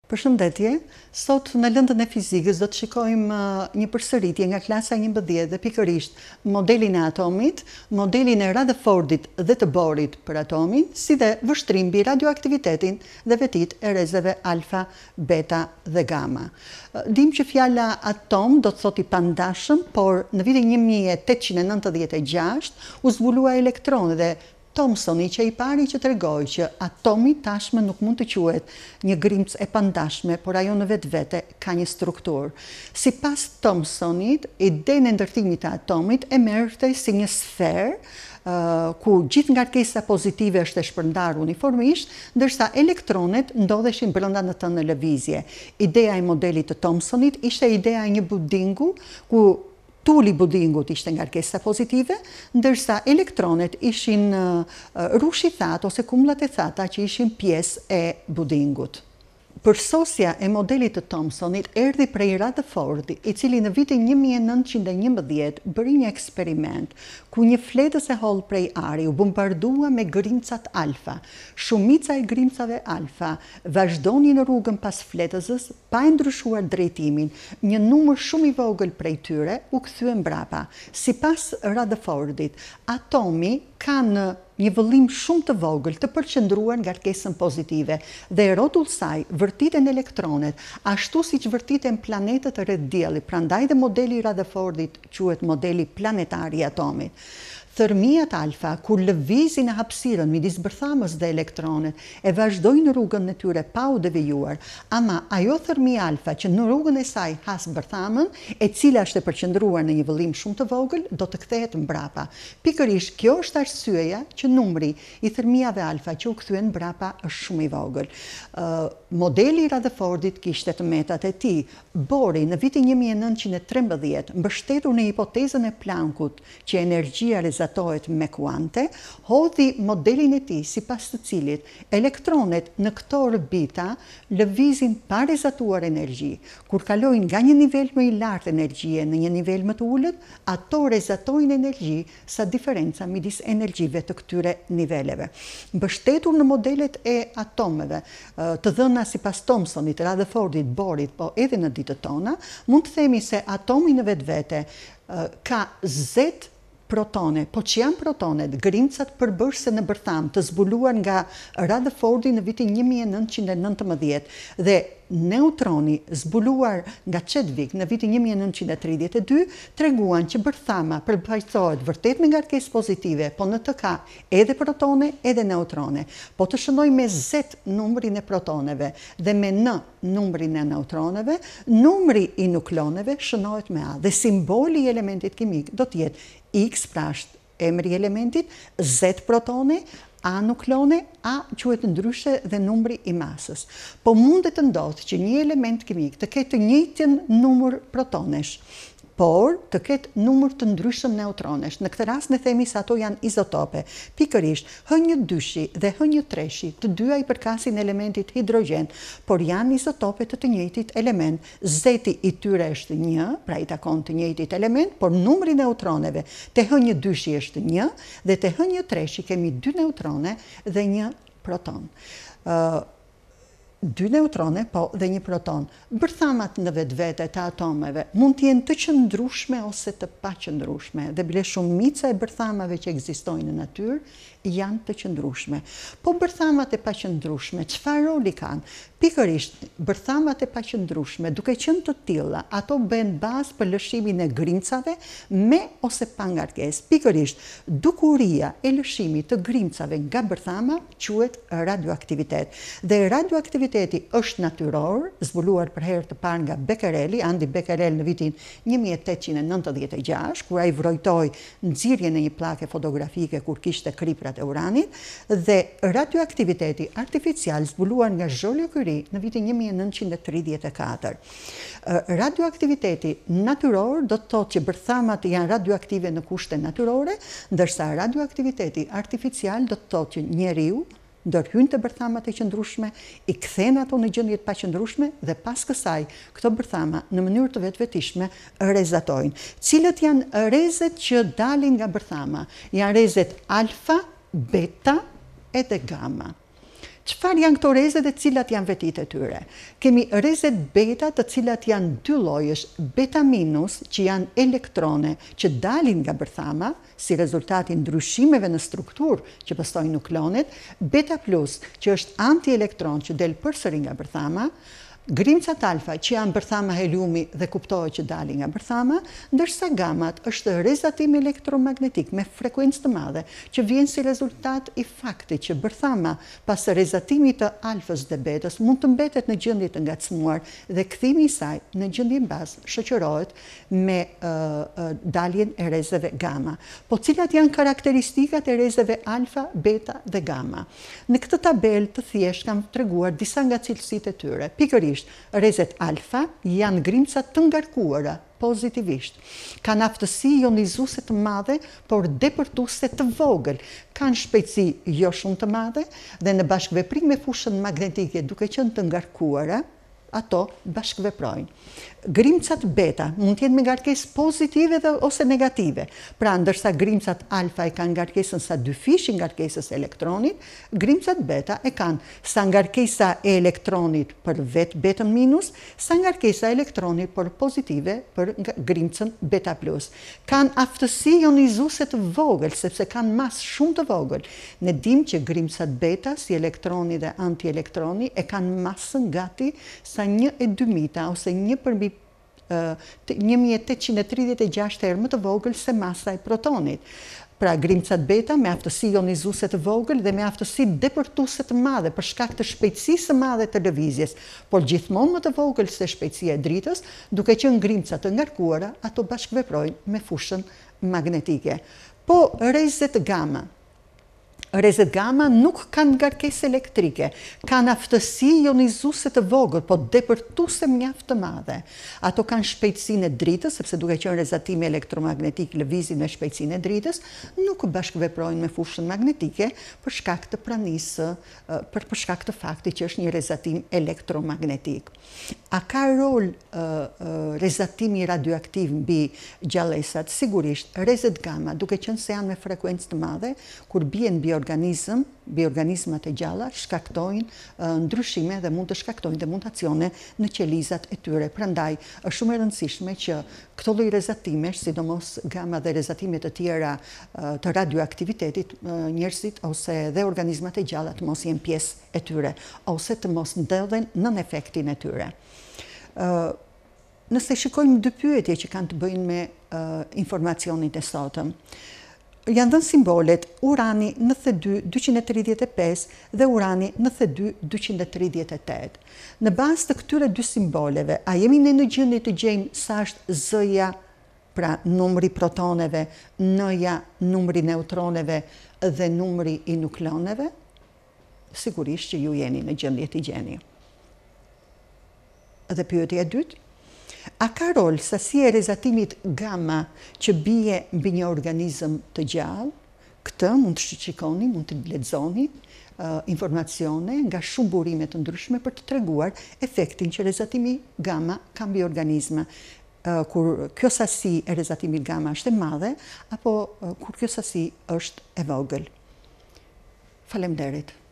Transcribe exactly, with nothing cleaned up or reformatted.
Përshëndetje, sot në lëndën e fizikës do të shikojmë një përsëritje nga klasa njëmbëdhjetë dhe pikërisht modelin e atomit, modelin e Rutherfordit dhe të Bohrit për atomin, si dhe vështrim mbi radioaktivitetin dhe vetit e rrezeve alfa, beta dhe gamma. Dim që fjala atom do të thot i pandashëm, por në vitin një mijë e tetëqind e nëntëdhjetë e gjashtë u zbulua elektroni dhe Thomsoni që i pari që tregoi që atomi tashmë nuk mund të quhet një grimcë e pandashme, por ajo në vetë vete ka një strukturë. Sipas Thomsonit, ideja e ndërtimit të atomit e merrte si një sferë uh, ku gjithë ngarkesa pozitive është e shpërndarë uniformisht, ndërsa elektronet ndodheshin brenda në të në lëvizje. Ideja e modelit të Thomsonit ishte ideja e një budingu ku Tuli budingut ishte ngarkesa pozitive, ndërsa elektronet ishin rushi thatë ose kumullat e thata që ishin pjesë e budingut. Përsosja e modelit të Thomsonit erdhi prej Rutherfordi, i cili në vitin një mijë e nëntëqind e njëmbëdhjetë bëri një eksperiment ku një fletës e holl prej ari u bombardua me grimcat alfa. Shumica e grimcave alfa vazhdoni në rrugën pas fletësës pa e ndryshuar drejtimin. Një numër shumë i vogël prej tyre u kthye mbrapa. Sipas Rutherfordit, atomi ka në një vëllim shumë të vogël të përqendruar ngarkesën pozitive dhe e rrotull saj vërtiten elektronet, ashtu siç vërtiten planetët rreth diellit. Prandaj dhe modeli i Rutherfordit quhet modeli planetar i atomit. Thërmiat alfa, kur lëvizin në hapësirën midis bërthamës dhe elektronet, e vazhdojnë rrugën e tyre pa u devijuar, ama ajo thërmi alfa që në rrugën e saj has bërthamën, e cila është e përqendruar në një vëllim shumë të vogël, do të kthehet mbrapa. Pikërisht kjo është arsyeja që numri i thërmiave alfa që u kthyen mbrapa është shumë i vogël. Uh, modeli i Rutherfordit kishte të metat e tij. Bohri në vitin një mijë e nëntëqind e trembëdhjetë, mbështetur në hipotezën e Planckut që energjia rezatohet me kuante, hodhi modelin e tij sipas të cilit elektronet në këto orbita lëvizin pa rezatuar energji. Kur kalojnë nga një nivel më i lartë energjie në një nivel më të ulët, ato rezatojnë energji sa diferenca midis energjive të këtyre niveleve. Mbështetur në modelet e atomeve, të dhëna sipas Thomsonit, Rutherfordit, Bohrit, po edhe në ditët tona, mund të themi se atomi në vetvete ka Z protone, po që janë protonet, grimcat përbërëse në bërtham të zbuluar nga Rutherfordi në vitin një mijë e nëntëqind e nëntëmbëdhjetë dhe neutroni zbuluar nga Chadwick në vitin një mijë e nëntëqind e tridhjetë e dy treguan që bërthama përmbajtësohet vërtet me ngarkesë pozitive, po në të ka edhe protone edhe neutrone. Po të shënoj me Z numrin e protoneve dhe me N numrin e neutroneve, numri i nukloneve shënohet me A dhe simboli i elementit kimik do të jetë X pra është emri i elementit, Z protone, A nuklone, A quhet ndryshe dhe numri i masës. Po mundet të ndodhë që një element kimik të ketë të njëjtin numër protonesh, por të ketë numër të ndryshëm neutronesh. Në këtë rast ne themi se ato janë izotope. Pikërisht, H një dyshi dhe H një treshi, të dyja i përkasin elementit hidrogen, por janë izotope të të njëjtit element. Zeti i tyre është një, pra i takon të njëjtit element, por numri neutroneve te H një dyshi është një dhe te H një treshi kemi dy neutrone dhe një proton. Uh, dy neutrone, po dhe një proton. Bërthamat në vetvete të atomeve mund të jenë të qëndrueshme ose të paqëndrueshme dhe bile shumica e bërthamave që ekzistojnë në natyrë janë të qëndrueshme. Po bërthamat e paqëndrueshme, çfarë roli kanë? Pikërisht, bërthamat e paqëndrueshme, duke qenë të tilla, ato bëhen bazë për lëshimin e grimcave me ose pa ngarkesë. Pikërisht, dukuria e lëshimit të grimcave nga bërthama quhet radioaktivitet. Dhe radioaktiviteti është natyror, zbuluar për herë të parë nga Becquereli, Andi Becquerel në vitin një mijë e tetëqind e nëntëdhjetë e gjashtë, kur ai vrojtoi nxirrjen e një pllake fotografike kur kishte kriprat e uranit, dhe radioaktiviteti artificial zbuluar nga Joliot Curie në vitin një mijë e nëntëqind e tridhjetë e katër. Radioaktiviteti natyror do të thotë që bërthamat janë radioaktive në kushte natyrore, ndërsa radioaktiviteti artificial do të thotë që njeriu ndërhyn të bërthamat e qëndrueshme, i kthen ato në gjendje të paqëndrueshme dhe pas kësaj këto bërthama në mënyrë të vetvetishme rezatojnë. Cilët janë rrezet që dalin nga bërthama? Janë rrezet alfa, beta edhe gamma. Çfarë janë këto rreze dhe cilat janë vetit e tyre? Kemi rrezet beta të cilat janë dy llojesh, beta minus që janë elektrone që dalin nga bërthama si rezultati ndryshimeve në strukturë që pasojnë nukleonet, beta plus që është antielektron që del përsëri nga bërthama, grimcat alfa që janë bërthama heliumi dhe kuptohet që dali nga bërthama, ndërsa gamat është rezatim elektromagnetik me frekuencë të madhe që vjen si rezultat i faktit që bërthama pas rezatimit të alfës dhe betës mund të mbetet në gjendje të ngacmuar dhe kthimi i saj në gjendjen bazë shoqërohet me uh, uh, daljen e rrezeve gama. Po cilat janë karakteristikat e rrezeve alfa, beta dhe gama? Në këtë tabel të thjesht kam treguar disa nga cilësitë e tyre. Pikërisht rrezet alfa janë grimca të ngarkuara pozitivisht. Kanë aftësi ionizuese të madhe, por depërtuese të vogël. Kanë shpejtësi jo shumë të madhe dhe në bashkëveprim me fushën magnetike duke qenë të ngarkuara, ato bashkëveprojnë. Grimcat beta mund të jenë me ngarkesë pozitive dhe ose negative. Pra, ndërsa grimcat alfa e kanë ngarkesën sa dy fishi ngarkesës e elektronit, grimcat beta e kanë sa ngarkesa e elektronit për vetë betën minus, sa ngarkesa e elektronit për pozitive për grimcën beta plus. Kanë aftësi ionizuese të vogël, sepse kanë masë shumë të vogël. Ne dimë që grimcat beta, si elektroni dhe antielektroni, e kanë masën gati sa një e dy mita ose një përmbi një mijë e tetëqind e tridhjetë e gjashtë herë më të vogël se masa e protonit. Pra, grimcat beta me aftësi ionizuese të vogël dhe me aftësi depërtuese të madhe për shkak të shpejtësisë së madhe të lëvizjes, por gjithmonë më të vogël se shpejtësia e dritës, duke qenë grimca të ngarkuara, ato bashkëveprojnë me fushën magnetike. Po rrezet gama Rrezet gama nuk kanë ngarkesë elektrike, kanë aftësi ionizuese të vogël, po depërtuese mjaft të madhe. Ato kanë shpejtësinë e dritës, sepse duke qenë rezatimi elektromagnetik lëvizin me shpejtësinë e dritës, nuk bashkëveprojnë me fushën magnetike për shkak të pranisë, për, për shkak të faktit që është një rezatim elektromagnetik. A ka rol uh, uh, rezatimi radioaktiv mbi gjallësat? Sigurisht, rrezet gama, duke qenë se janë me frekuencë të madhe, kur bien mbi organizëm, bioorganizmat e gjalla shkaktojnë uh, ndryshime dhe mund të shkaktojnë dhe mutacione në qelizat e tyre. Prandaj, është shumë e rëndësishme që këto lloj rezatimesh, sidomos gama dhe rezatimet të tjera uh, të radioaktivitetit, uh, njerëzit ose dhe organizmat e gjalla të mos jenë pjesë e tyre, ose të mos ndodhen nën efektin e tyre. Uh, nëse shikojmë dy pyetje që kanë të bëjnë me uh, informacionin e sotëm, janë dhënë simbolet urani njëzet e dy dyqind e tridhjetë e pesë dhe urani njëzet e dy dyqind e tridhjetë e tetë. Në bazë të këtyre dy simboleve, a jemi ne në gjendje të gjejmë sa është Z-ja, pra numri protoneve, N-ja numri neutroneve dhe numri i nukleoneve? Sigurisht që ju jeni në gjendje të gjeni. Dhe pyetja e dytë, a ka rol sasia e rezatimit gama që bie mbi një organizëm të gjallë? Këtë mund të shikoni, mund të lexoni uh, informacione nga shumë burime të ndryshme për të treguar efektin që rezatimi gama ka mbi organizma. Uh, kur kjo sasi e rezatimit gama është e madhe, apo uh, kur kjo sasi është e vogël. Faleminderit.